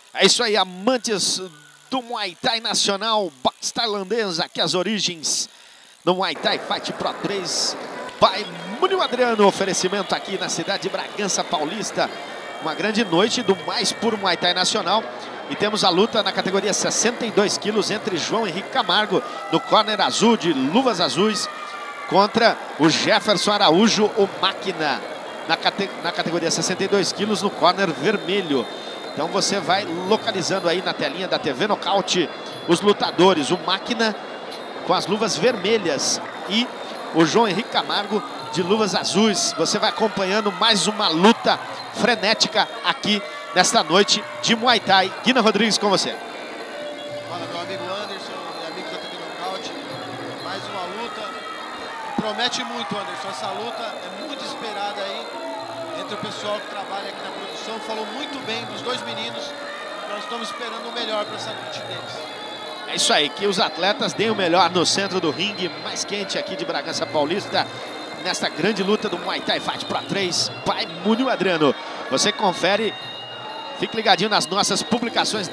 É isso aí, amantes do Muay Thai nacional, boxe tailandês, aqui as origens do Muay Thai Fight Pro 3 by Munio Adriano, oferecimento aqui na cidade de Bragança Paulista. Uma grande noite do mais puro Muay Thai nacional. E temos a luta na categoria 62 quilos entre João Henrique Camargo, do corner azul, de luvas azuis, contra o Jefferson Araújo, o Máquina, na categoria 62 quilos, no corner vermelho. Então você vai localizando aí na telinha da TV Nocaute os lutadores, o Máquina com as luvas vermelhas e o João Henrique Camargo de luvas azuis. Você vai acompanhando mais uma luta frenética aqui nesta noite de Muay Thai. Guina Rodrigues com você. Fala, meu amigo Anderson e amigos da TV Nocaute. Mais uma luta que promete muito, Anderson. Essa luta é muito esperada aí entre o pessoal que trabalha aqui na produção. Falou muito bem dos dois meninos. Nós estamos esperando o melhor para essa noite deles. É isso aí, que os atletas deem o melhor no centro do ringue mais quente aqui de Bragança Paulista, nesta grande luta do Muay Thai Fight Pro 3 by Munio Adriano. Você confere, fique ligadinho nas nossas publicações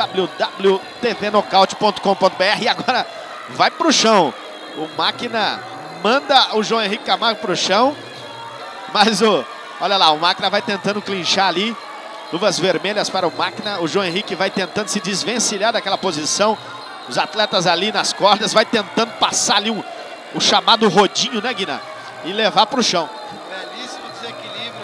www.tvnocaute.com.br. E agora vai pro chão. O Máquina manda o João Henrique Camargo pro chão, mas olha lá, o Máquina vai tentando clinchar ali. Luvas vermelhas para o Máquina. O João Henrique vai tentando se desvencilhar daquela posição. Os atletas ali nas cordas vai tentando passar ali o chamado rodinho, né, Guina? E levar para o chão. Belíssimo desequilíbrio.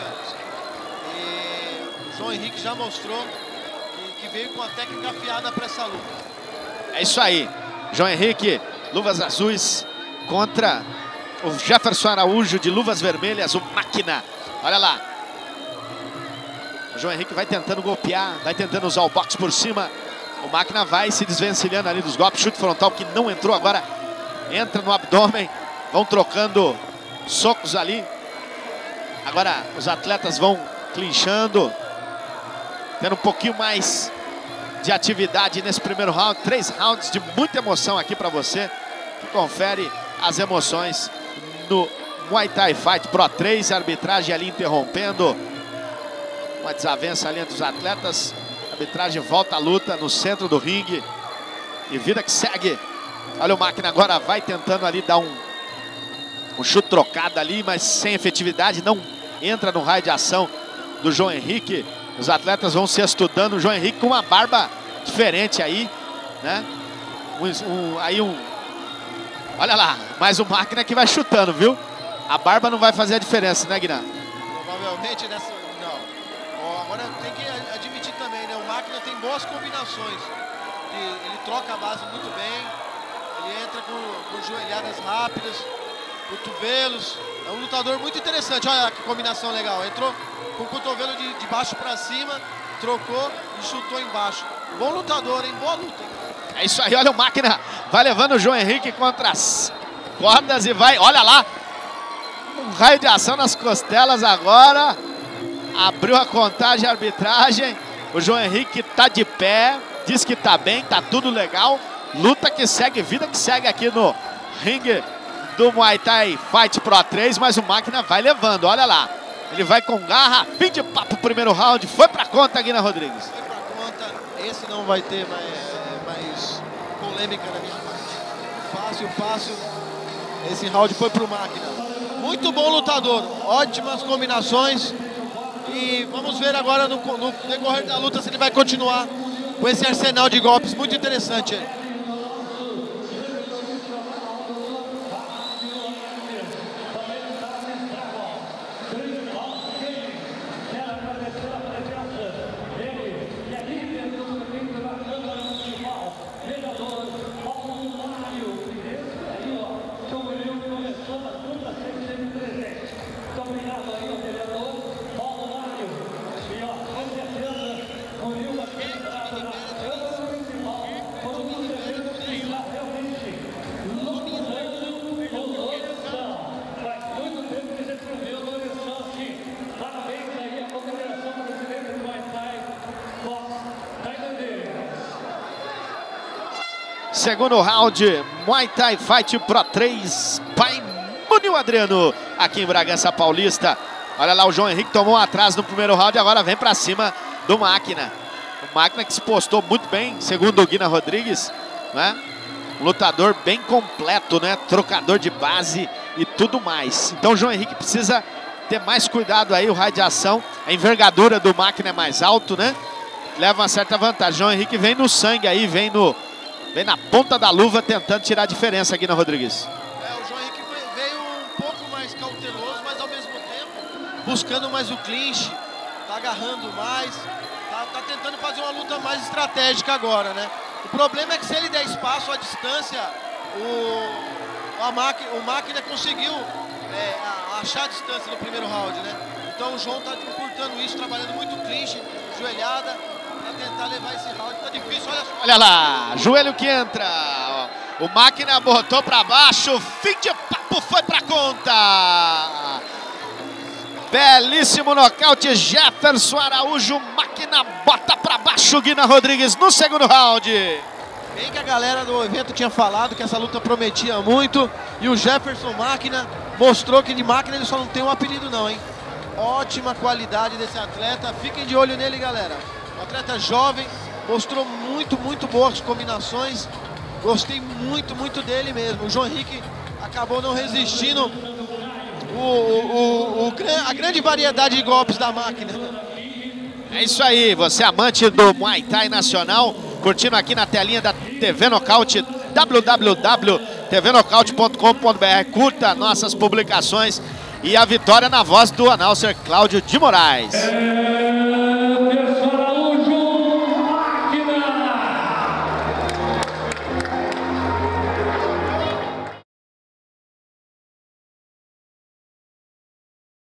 E o João Henrique já mostrou que veio com a técnica afiada para essa luta. É isso aí. João Henrique, luvas azuis contra o Jefferson Araújo de luvas vermelhas, o Máquina. Olha lá. O João Henrique vai tentando golpear, vai tentando usar o boxe por cima. O Máquina vai se desvencilhando ali dos golpes. Chute frontal que não entrou agora. Entra no abdômen. Vão trocando socos ali. Agora os atletas vão clinchando. Tendo um pouquinho mais de atividade nesse primeiro round. 3 rounds de muita emoção aqui para você, que confere as emoções no Muay Thai Fight Pro 3. A arbitragem ali interrompendo. Uma desavença ali entre os atletas. A arbitragem volta à luta no centro do ringue. E vida que segue. Olha o Máquina agora, vai tentando ali dar um chute trocado ali, mas sem efetividade. Não entra no raio de ação do João Henrique. Os atletas vão se estudando. O João Henrique com uma barba diferente aí, né? Olha lá, mais um Máquina que vai chutando, viu? A barba não vai fazer a diferença, né, Guiná? Provavelmente nessa... Agora tem que admitir também, né? O Máquina tem boas combinações. Ele troca a base muito bem. Ele entra com joelhadas rápidas, cotovelos. É um lutador muito interessante. Olha que combinação legal. Entrou com o cotovelo de baixo para cima, trocou e chutou embaixo. Bom lutador, hein? Boa luta. É isso aí, olha o Máquina. Vai levando o João Henrique contra as cordas e vai, olha lá. Um raio de ação nas costelas agora. Abriu a contagem, a arbitragem. O João Henrique tá de pé. Diz que tá bem, tá tudo legal. Luta que segue, vida que segue aqui no ringue do Muay Thai Fight Pro 3. Mas o Máquina vai levando, olha lá. Ele vai com garra, fim de papo, primeiro round. Foi pra conta, Guina Rodrigues. Foi pra conta. Esse não vai ter mais polêmica na minha parte. Fácil. Esse round foi pro Máquina. Muito bom lutador. Ótimas combinações. E vamos ver agora no decorrer da luta se ele vai continuar com esse arsenal de golpes muito interessante aí. Segundo round, Muay Thai Fight Pro 3 by Munio Adriano, aqui em Bragança Paulista. Olha lá, o João Henrique tomou um atraso no primeiro round, agora vem pra cima do Máquina. O Máquina que se postou muito bem, segundo o Guina Rodrigues, né? Um lutador bem completo, né? Trocador de base e tudo mais. Então o João Henrique precisa ter mais cuidado aí, o raio de ação. A envergadura do Máquina é mais alto, né? Leva uma certa vantagem. João Henrique vem no sangue aí, vem na ponta da luva tentando tirar a diferença aqui na Rodrigues. O João Henrique veio um pouco mais cauteloso, mas ao mesmo tempo buscando mais o clinch, tá agarrando mais, tá tentando fazer uma luta mais estratégica agora, né? O problema é que se ele der espaço à distância, o Máquina conseguiu achar a distância no primeiro round, né? Então o João tá encurtando isso, trabalhando muito clinch, joelhada, para tentar levar esse round. Tá difícil, olha só. Olha lá, joelho que entra. O Máquina botou para baixo, fim de papo, foi para conta. Belíssimo nocaute, Jefferson Araújo. Máquina bota para baixo, Guina Rodrigues no segundo round. Bem que a galera do evento tinha falado que essa luta prometia muito. E o Jefferson Máquina mostrou que de Máquina ele só não tem um apelido não, hein? Ótima qualidade desse atleta. Fiquem de olho nele, galera. Um atleta jovem, mostrou muito boas combinações. Gostei muito dele mesmo. O João Henrique acabou não resistindo a grande variedade de golpes da Máquina. É isso aí, você amante do Muay Thai Nacional, curtindo aqui na telinha da TV Nocaute, www.tvnocaute.com.br. Curta nossas publicações e a vitória na voz do announcer Cláudio de Moraes.